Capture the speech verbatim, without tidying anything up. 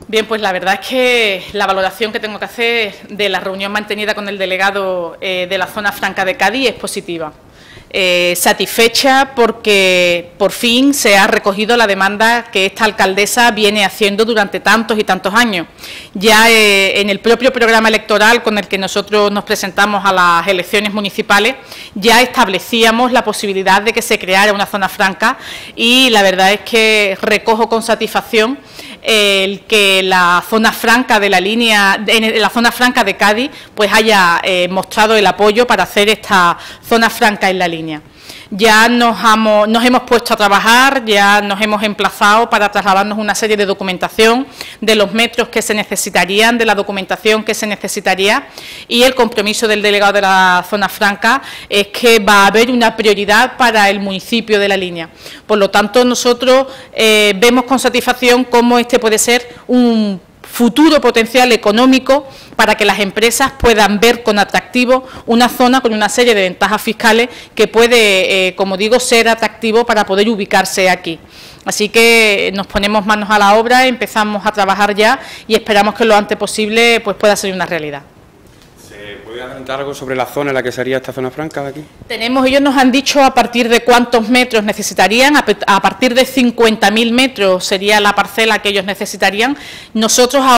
Bien, pues la verdad es que la valoración que tengo que hacer de la reunión mantenida con el delegado eh, de la zona franca de Cádiz es positiva. Eh, satisfecha porque por fin se ha recogido la demanda que esta alcaldesa viene haciendo durante tantos y tantos años. Ya eh, en el propio programa electoral con el que nosotros nos presentamos a las elecciones municipales ya establecíamos la posibilidad de que se creara una zona franca y la verdad es que recojo con satisfacción el que la zona franca de la línea, en la zona franca de Cádiz, pues haya eh, mostrado el apoyo para hacer esta zona franca en la línea. Ya nos, hemos, nos hemos puesto a trabajar, ya nos hemos emplazado para trasladarnos una serie de documentación de los metros que se necesitarían, de la documentación que se necesitaría y el compromiso del delegado de la zona franca es que va a haber una prioridad para el municipio de la línea. Por lo tanto, nosotros eh, vemos con satisfacción cómo este puede ser un futuro potencial económico para que las empresas puedan ver con atractivo una zona con una serie de ventajas fiscales que puede, eh, como digo, ser atractivo para poder ubicarse aquí. Así que nos ponemos manos a la obra, empezamos a trabajar ya y esperamos que lo antes posible pues, pueda ser una realidad. ¿Se puede adelantar algo sobre la zona en la que sería esta zona franca de aquí? Tenemos, ellos nos han dicho a partir de cuántos metros necesitarían, a partir de cincuenta mil metros sería la parcela que ellos necesitarían. Nosotros